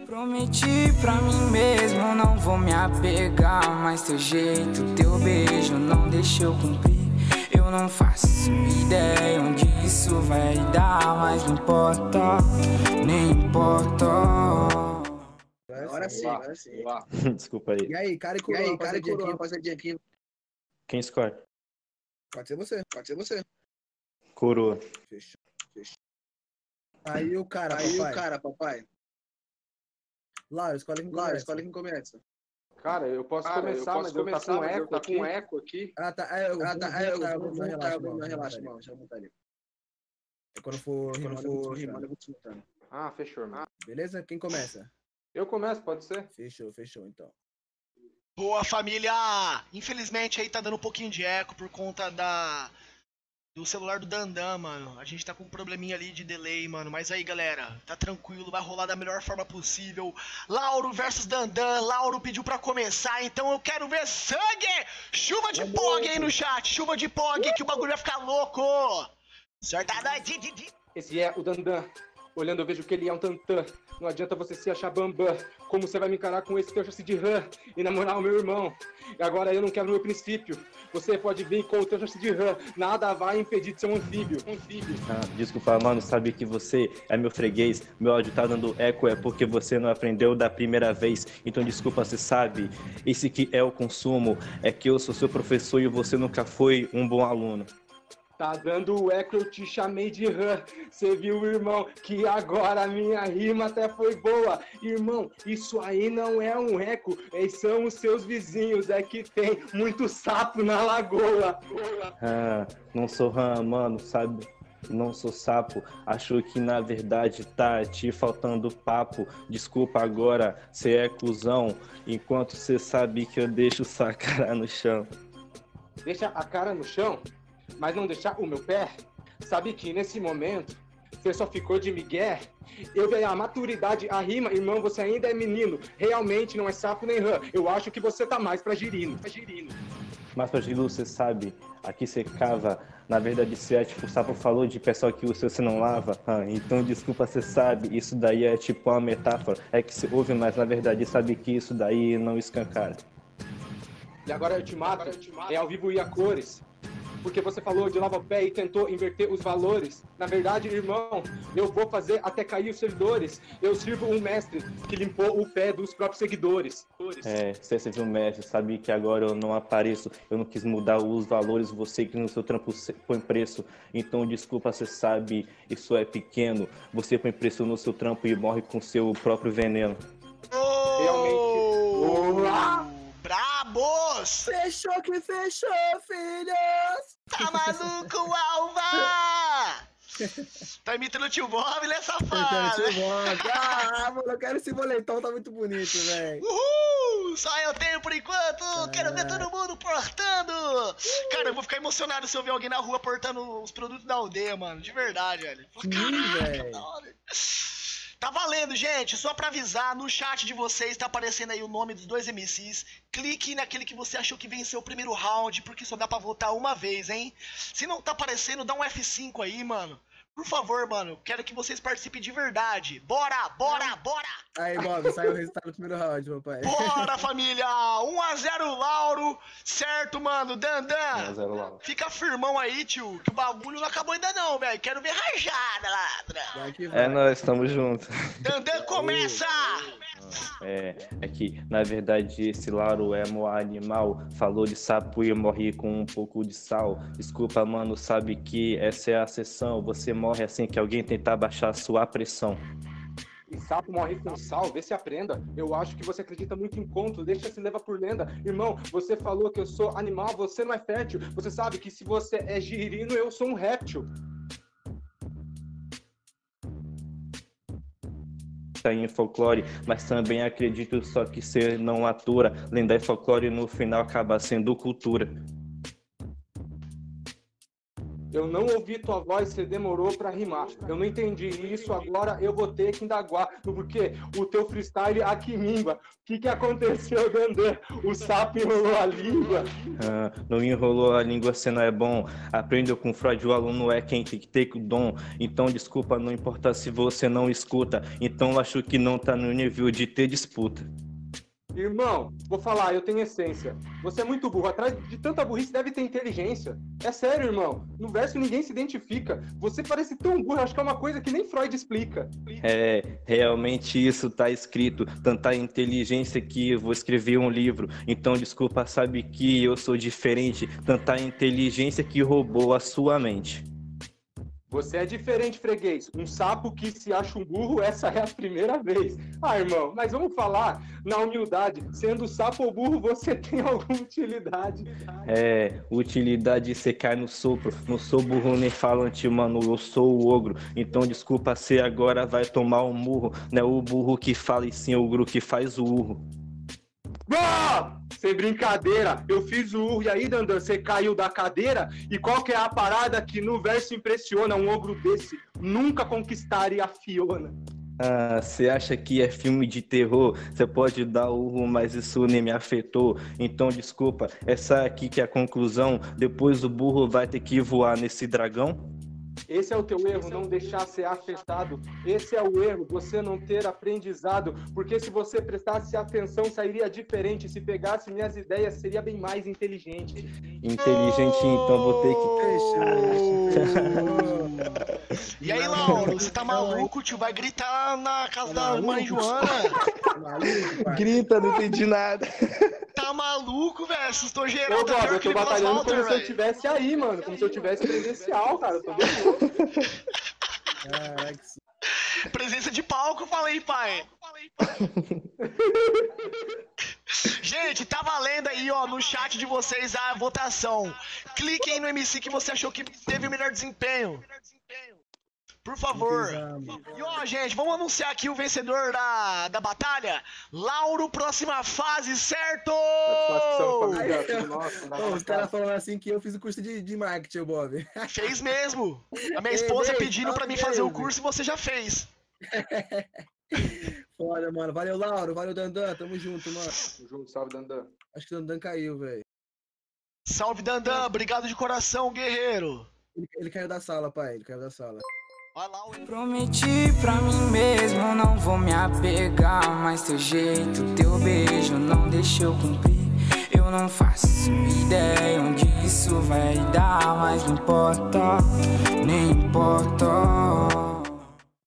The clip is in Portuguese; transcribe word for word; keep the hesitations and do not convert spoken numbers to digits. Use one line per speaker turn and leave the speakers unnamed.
Prometi pra mim mesmo, não vou me apegar, mas teu jeito, teu beijo não deixa eu cumprir. Eu não faço ideia onde isso vai dar, mas não importa, nem importa.
Agora sim, agora sim.
Desculpa aí.
E aí, cara e coroa, cara e coroa, passadinha aqui.
Quem escolhe?
Pode ser você, pode ser você.
Coroa.
Fechou, fechou. Aí o cara, aí papai. o cara, papai. Lá, escolhe quem começa. escolhe quem começa.
Cara, eu posso
Cara,
começar,
eu posso
mas
começar,
eu tá com
mas
eco
eu tá
aqui.
com eco aqui. Ah, tá. É, eu, ah, tá. É, eu, eu, vou, relaxa, não, relaxa, não, deixa eu botar ali. Quando for rimando, eu vou te mostrando.
Ah, fechou, mano.
Beleza? Quem começa?
Eu começo, pode ser?
Fechou, fechou, então.
Boa, família! Infelizmente aí tá dando um pouquinho de eco por conta da... do celular do Dandan, mano. A gente tá com um probleminha ali de delay, mano. Mas aí, galera, tá tranquilo, vai rolar da melhor forma possível. Lauro versus Dandan. Lauro pediu pra começar, então eu quero ver sangue! Chuva de pog aí no chat, chuva de pog, que o bagulho vai ficar louco! Certa noite!
Esse é o Dandan. Olhando eu vejo que ele é um tantã. Não adianta você se achar bambam. Como você vai me encarar com esse teu chassi de rã e namorar o meu irmão? E agora eu não quero o meu princípio. Você pode vir com o teu chassi de rã. Nada vai impedir de ser um anfíbio. anfíbio.
Ah, desculpa, mano, sabe que você é meu freguês. Meu áudio tá dando eco, é porque você não aprendeu da primeira vez. Então desculpa, você sabe. Esse que é o consumo. É que eu sou seu professor e você nunca foi um bom aluno.
Tá dando eco, eu te chamei de rã. Cê viu, irmão, que agora a minha rima até foi boa. Irmão, isso aí não é um eco, esses são os seus vizinhos. É que tem muito sapo na lagoa.
Ah, não sou rã, mano, sabe? Não sou sapo. Acho que na verdade tá te faltando papo. Desculpa agora, cê é cuzão. Enquanto cê sabe que eu deixo sua cara no chão.
Deixa a cara no chão? Mas não deixar o meu pé? Sabe que nesse momento você só ficou de migué? Eu vi a maturidade, a rima, irmão, você ainda é menino. Realmente não é sapo nem rã. Eu acho que você tá mais pra girino. Pra girino.
Mas pra girino, você sabe, aqui você cava. Na verdade, você é tipo, o sapo falou de pessoal que o seu você não lava. Ah, então desculpa, você sabe, isso daí é tipo uma metáfora. É que você ouve, mas na verdade sabe que isso daí não escancara.
E agora eu te mato, eu te mato. É ao vivo e a cores. Porque você falou de lava-pé e tentou inverter os valores. Na verdade, irmão, eu vou fazer até cair os servidores. Eu sirvo um mestre que limpou o pé dos próprios seguidores.
É, você serviu um mestre, sabe que agora eu não apareço. Eu não quis mudar os valores, você que no seu trampo põe preço. Então, desculpa, você sabe, isso é pequeno. Você põe preço no seu trampo e morre com seu próprio veneno.
Oh!
Realmente. Olá!
Brabos!
Fechou que fechou, filhos!
Tá maluco, Alva? Tá imitando o tio Bob, né, safado?
Tio Bob. Ah, mano, eu quero esse boletão, tá muito bonito, velho.
Uhul! Só eu tenho por enquanto! Ah. Quero ver todo mundo portando! Uh. Cara, eu vou ficar emocionado se eu ver alguém na rua portando os produtos da aldeia, mano. De verdade, velho. Caraca, da hora. Tá valendo, gente. Só pra avisar, no chat de vocês tá aparecendo aí o nome dos dois M Cs. Clique naquele que você achou que venceu o primeiro round, porque só dá pra votar uma vez, hein? Se não tá aparecendo, dá um F cinco aí, mano. Por favor, mano, quero que vocês participem de verdade. Bora, bora, bora!
Aí, Bob, saiu o resultado do primeiro round, meu pai.
Bora, família! um a zero Lauro. Certo, mano. Dandan,
um a zero Lauro.
Fica firmão aí, tio, que o bagulho não acabou ainda não, velho. Quero ver rajada, ladra.
É, nós estamos juntos.
Dandan, começa!
É, é que, na verdade, esse Lauro é mó animal. Falou de sapo e morri com um pouco de sal. Desculpa, mano, sabe que essa é a sessão. Você morre assim que alguém tentar baixar sua pressão.
E sapo morre com sal, vê se aprenda. Eu acho que você acredita muito em conto, deixa se levar por lenda. Irmão, você falou que eu sou animal, você não é fértil. Você sabe que se você é girino, eu sou um réptil.
Em folclore, mas também acredito só que você não atura. Lenda e folclore no final acaba sendo cultura.
Eu não ouvi tua voz, você demorou pra rimar. Eu não entendi isso, agora eu vou ter que indagar. Porque o teu freestyle aqui mingua. O que que aconteceu, Dandan? O sapo enrolou a língua.
Ah, não enrolou a língua, você não é bom. Aprendeu com Freud, o aluno é quem tem que ter o dom. Então desculpa, não importa se você não escuta. Então acho que não tá no nível de ter disputa.
Irmão, vou falar, eu tenho essência. Você é muito burro. Atrás de tanta burrice deve ter inteligência. É sério, irmão. No verso ninguém se identifica. Você parece tão burro, acho que é uma coisa que nem Freud explica.
É, realmente isso tá escrito. Tanta inteligência que eu vou escrever um livro. Então desculpa, sabe que eu sou diferente. Tanta inteligência que roubou a sua mente.
Você é diferente, freguês. Um sapo que se acha um burro, essa é a primeira vez. Ah, irmão, mas vamos falar na humildade. Sendo sapo ou burro, você tem alguma utilidade.
É, utilidade você cai no sopro. Não sou burro nem falante, mano, eu sou o ogro. Então desculpa, você agora vai tomar um murro. Não é o burro que fala e sim o ogro que faz o urro.
Ah! Sem brincadeira, eu fiz o urro e aí, Dandan, você caiu da cadeira? E qual que é a parada que no verso impressiona um ogro desse? Nunca conquistaria a Fiona.
Ah, você acha que é filme de terror? Você pode dar urro, mas isso nem me afetou. Então desculpa, essa aqui que é a conclusão. Depois o burro vai ter que voar nesse dragão?
Esse é o teu erro, não deixar ser afetado. Esse é o erro, você não ter aprendizado. Porque se você prestasse atenção, sairia diferente. Se pegasse minhas ideias, seria bem mais inteligente.
Inteligente, então vou ter que
fechar. E aí, Lauro, você tá maluco, tio? Vai gritar na casa tá da mãe Joana.
Maluco, grita, não entendi nada.
Tá maluco, velho? Assustou geral.
Ô, Bob, eu tô batalhando como se eu tivesse aí, mano. Como se eu tivesse presencial, cara. Eu tô vendo.
Presença de palco, falei, pai. Gente, tá valendo aí, ó, no chat de vocês a votação. Cliquem no M C que você achou que teve o melhor desempenho. Por favor. E ó, gente, vamos anunciar aqui o vencedor da, da batalha. Lauro, próxima fase, certo?
Nossa, oh, os caras falando assim que eu fiz o curso de, de marketing, Bob.
Fez mesmo. A minha esposa pedindo pra mim fazer o curso e você já fez.
Foda, mano. Valeu, Lauro. Valeu, Dandan. Tamo junto, mano.
Tamo junto. Salve, Dandan.
Acho que o Dandan caiu, velho.
Salve, Dandan. Obrigado de coração, guerreiro.
Ele, ele caiu da sala, pai. Ele caiu da sala.
Prometi pra mim mesmo, não vou me apegar. Mas teu jeito, teu beijo não deixa eu cumprir. Eu não faço ideia onde isso vai dar. Mas não importa, nem importa.